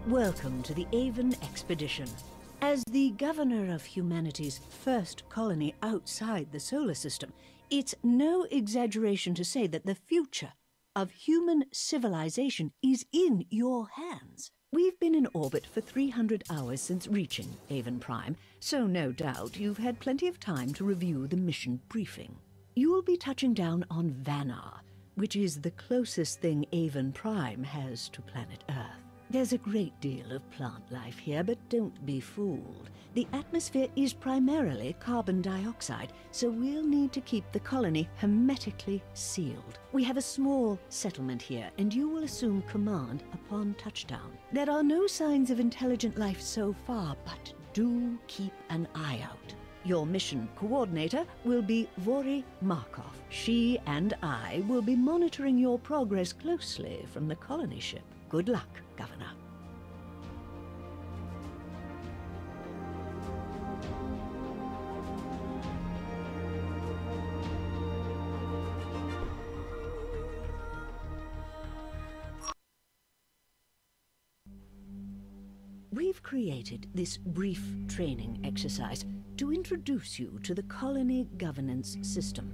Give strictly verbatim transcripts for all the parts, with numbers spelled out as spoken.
Welcome to the Avon Expedition. As the governor of humanity's first colony outside the solar system, it's no exaggeration to say that the future of human civilization is in your hands. We've been in orbit for three hundred hours since reaching Avon Prime, so no doubt you've had plenty of time to review the mission briefing. You'll be touching down on Vanar, which is the closest thing Avon Prime has to planet Earth. There's a great deal of plant life here, but don't be fooled. The atmosphere is primarily carbon dioxide, so we'll need to keep the colony hermetically sealed. We have a small settlement here, and you will assume command upon touchdown. There are no signs of intelligent life so far, but do keep an eye out. Your mission coordinator will be Vori Markov. She and I will be monitoring your progress closely from the colony ship. Good luck, Governor. We've created this brief training exercise to introduce you to the colony governance system.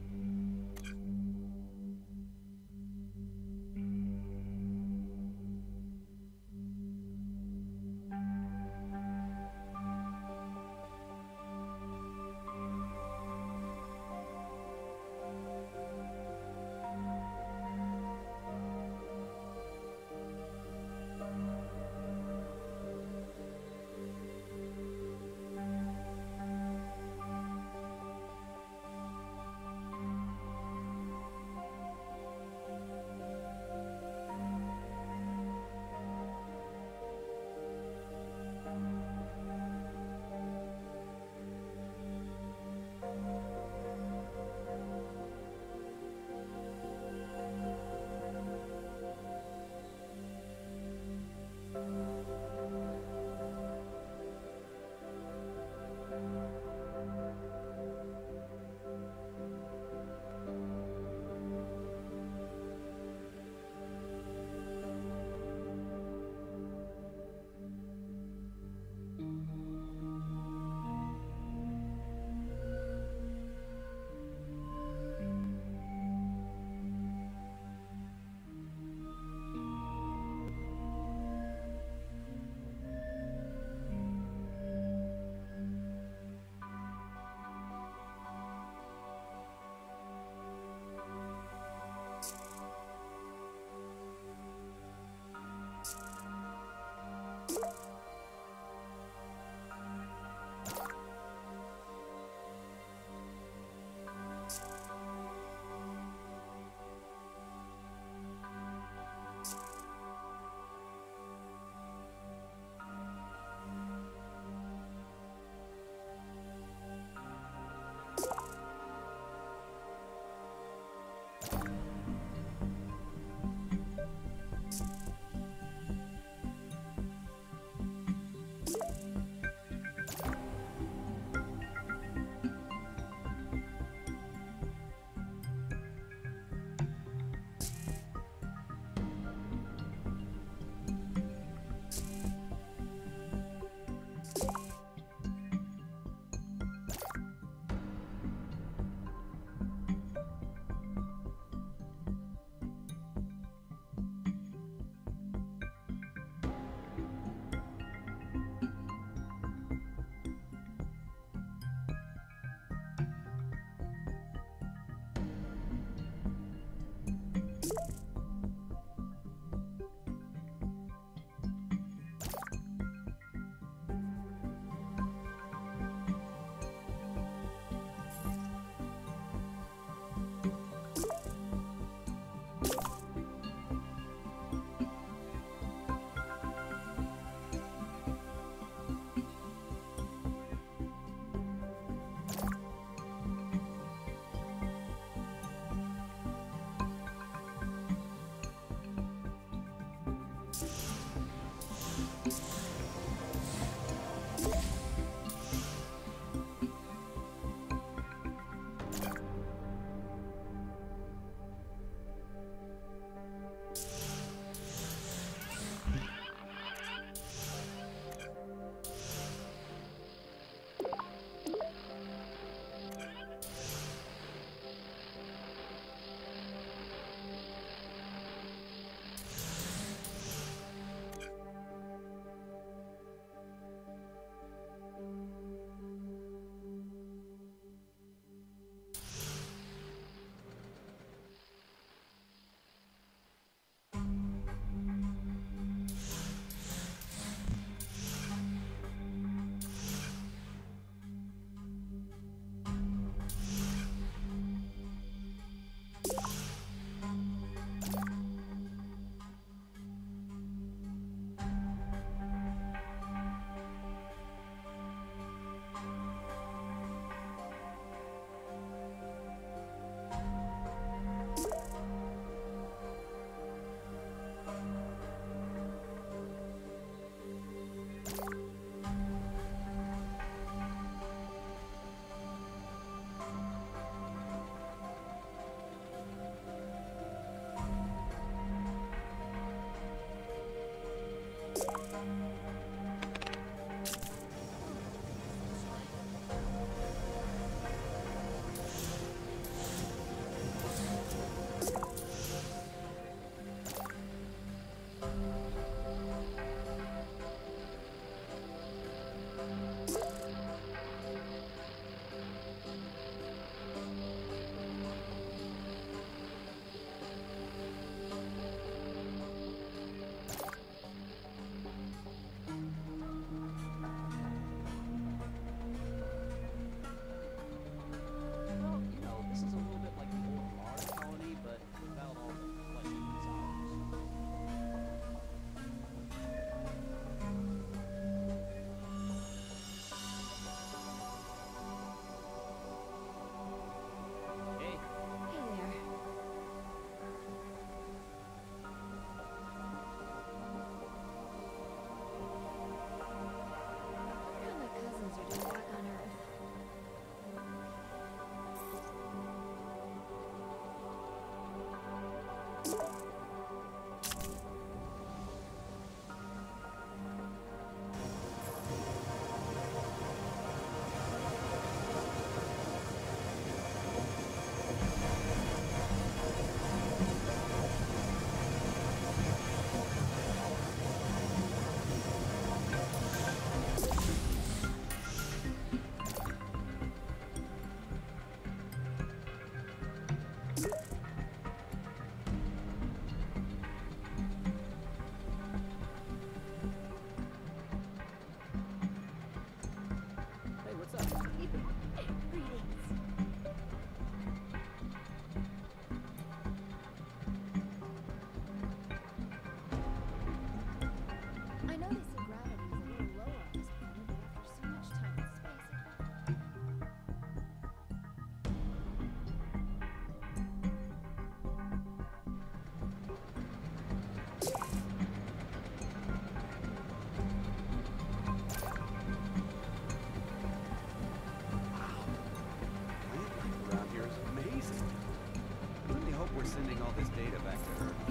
all this data back to Earth.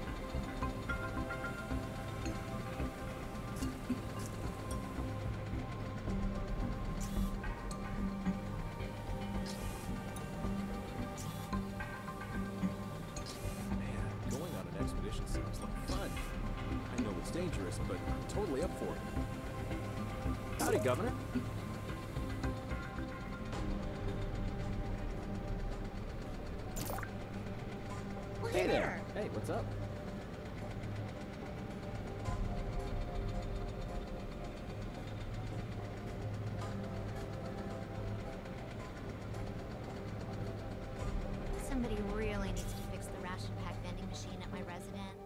Man, going on an expedition sounds like fun. I know it's dangerous, but I'm totally up for it. Howdy, Governor. Hey there! Hey, what's up? Somebody really needs to fix the ration pack vending machine at my residence.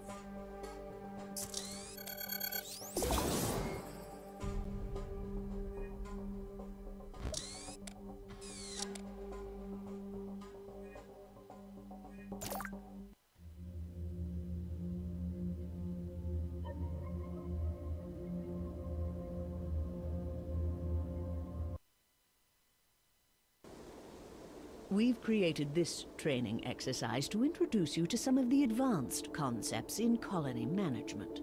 We've created this training exercise to introduce you to some of the advanced concepts in colony management.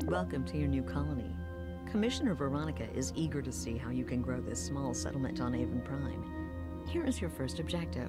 Welcome to your new colony. Commissioner Veronica is eager to see how you can grow this small settlement on Avon Prime. Here is your first objective.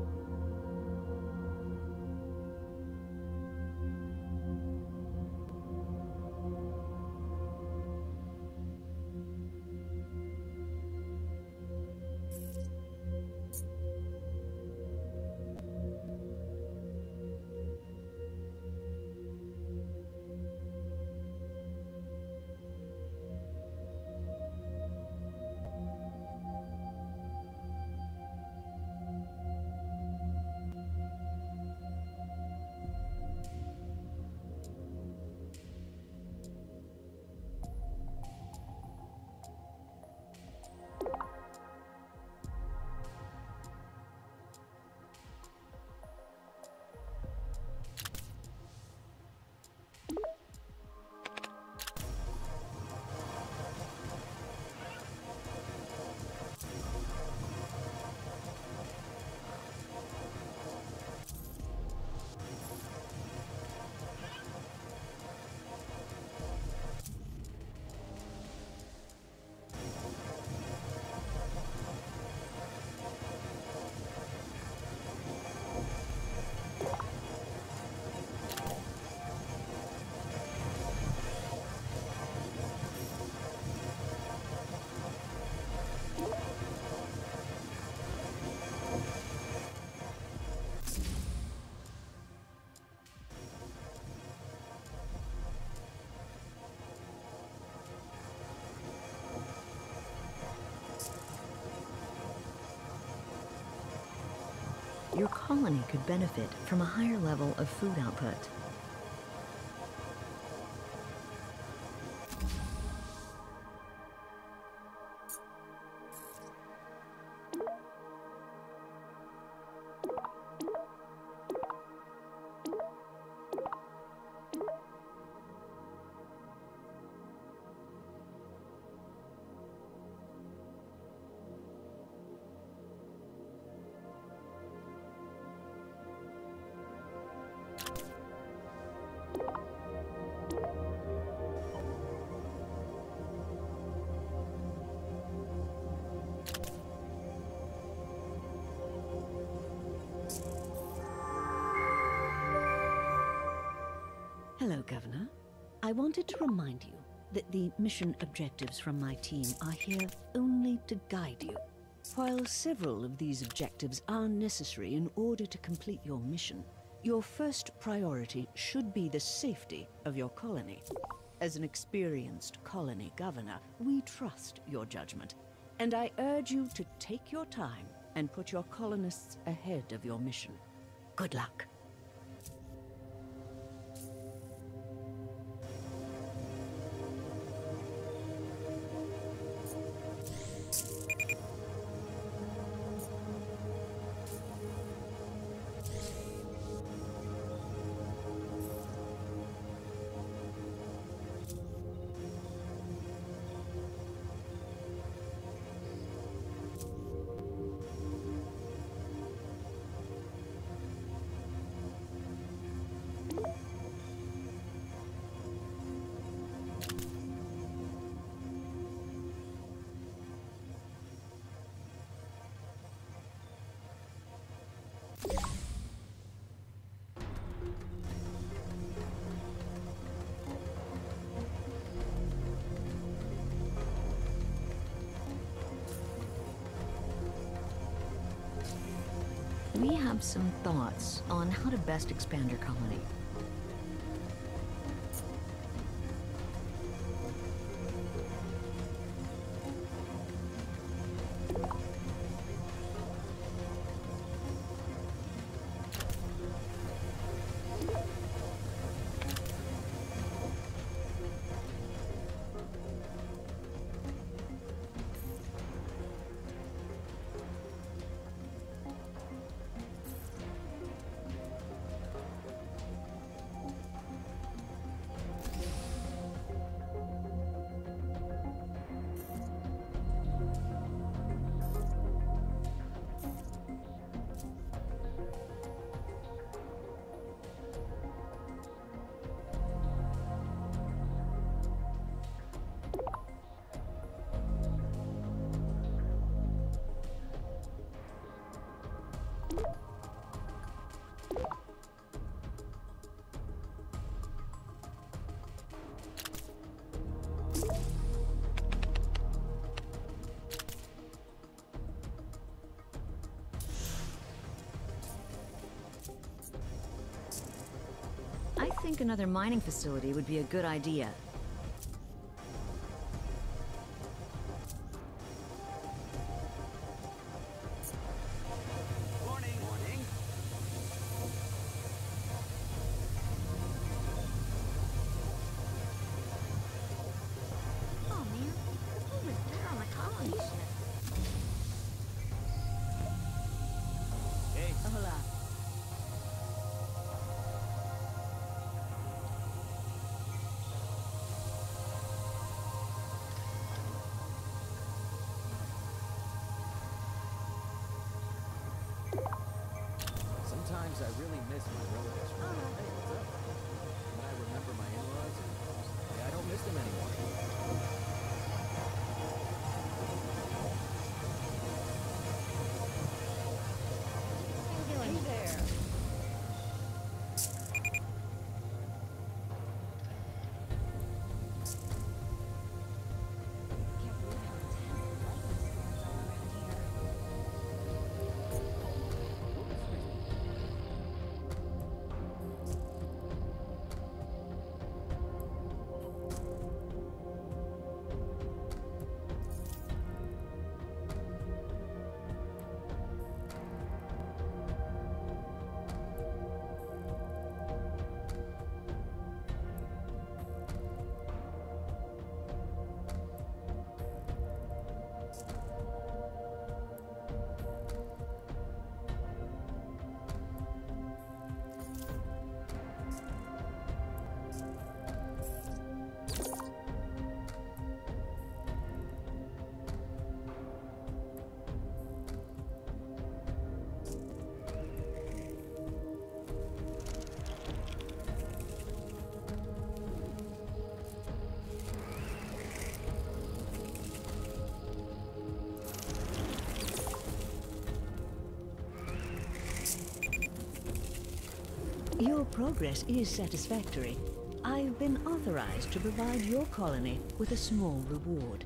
Your colony could benefit from a higher level of food output. Hello, Governor. I wanted to remind you that the mission objectives from my team are here only to guide you. While several of these objectives are necessary in order to complete your mission, your first priority should be the safety of your colony. As an experienced colony governor, we trust your judgment, and I urge you to take your time and put your colonists ahead of your mission. Good luck. We have some thoughts on how to best expand your colony. I think another mining facility would be a good idea. Morning, morning. Oh man, who was there on the colony ship? Hey, Hola. sometimes I really miss my relatives from home. Hey, what's up? When I remember my in-laws, yeah, I don't miss them anymore. How you doing? there. Can't believe how intense the lightning storms are around here. Your progress is satisfactory. I've been authorized to provide your colony with a small reward.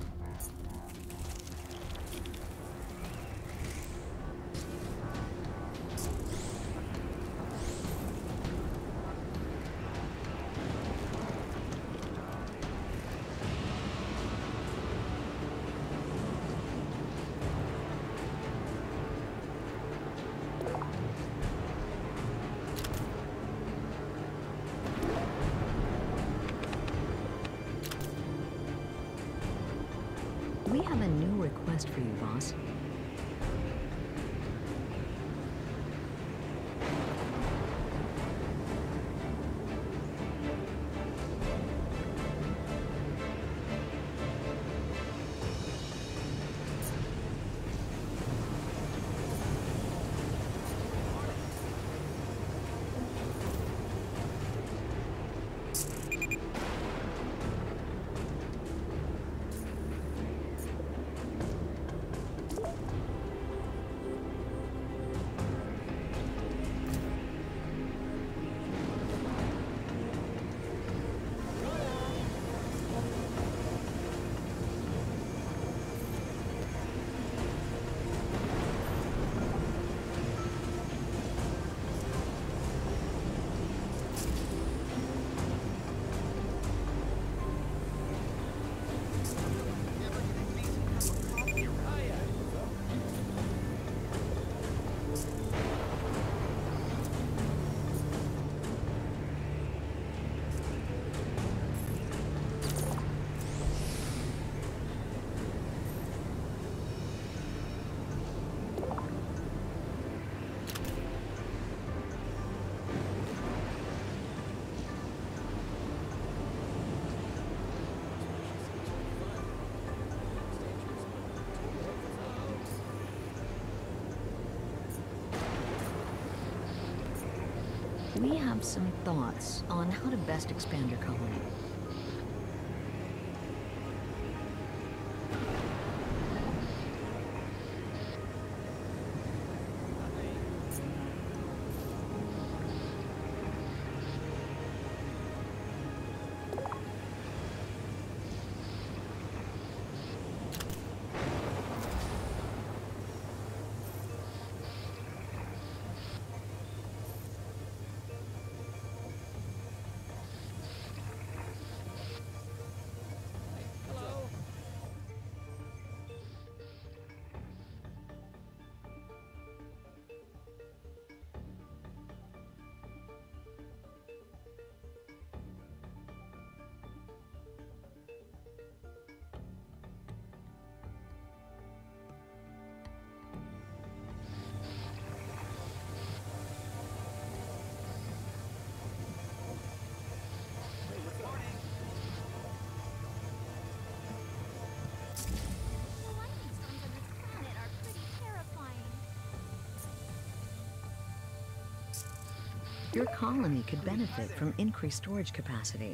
We have a new request for you, boss. We have some thoughts on how to best expand your colony. Your colony could benefit from increased storage capacity.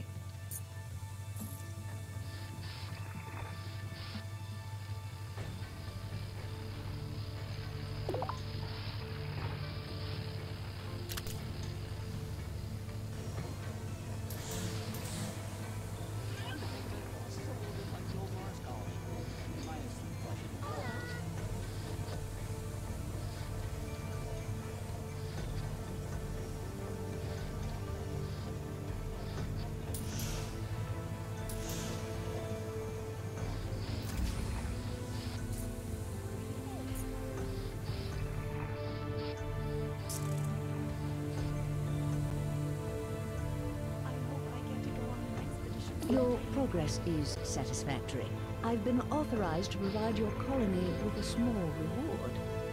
Your progress is satisfactory. I've been authorized to provide your colony with a small reward.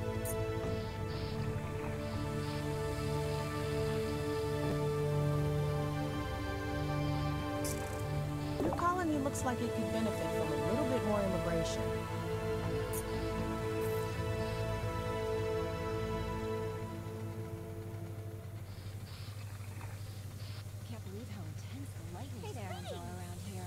Your colony looks like it could benefit from a little bit more immigration. Can't believe how intense the lightning storms are around here.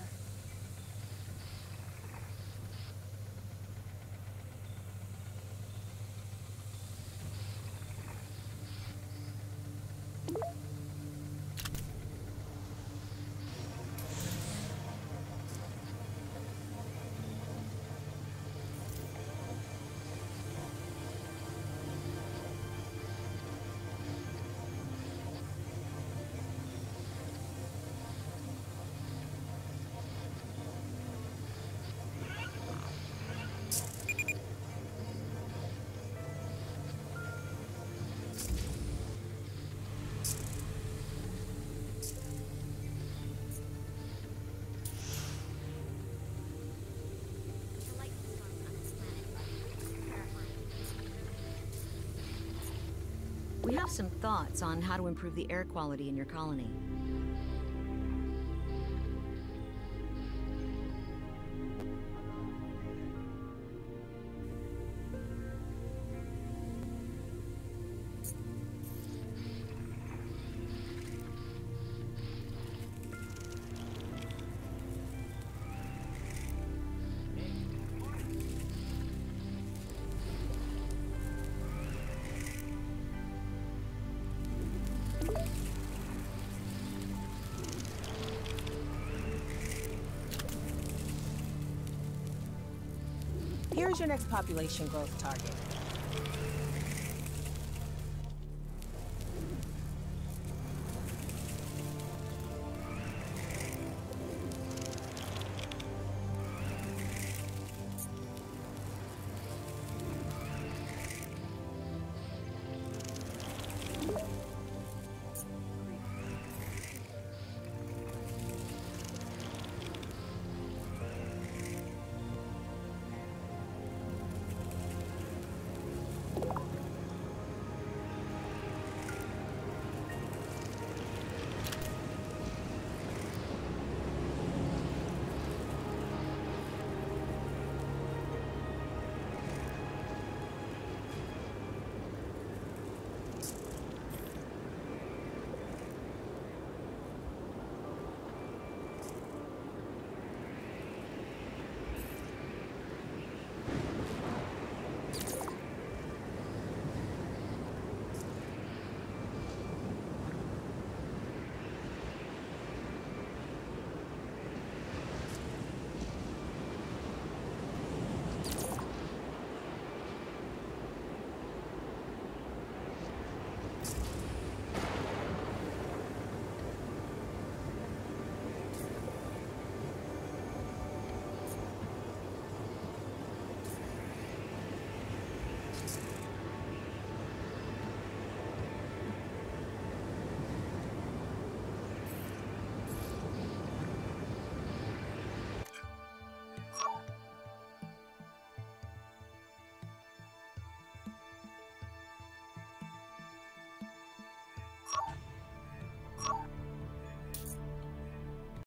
We have some thoughts on how to improve the air quality in your colony. Here's your next population growth target.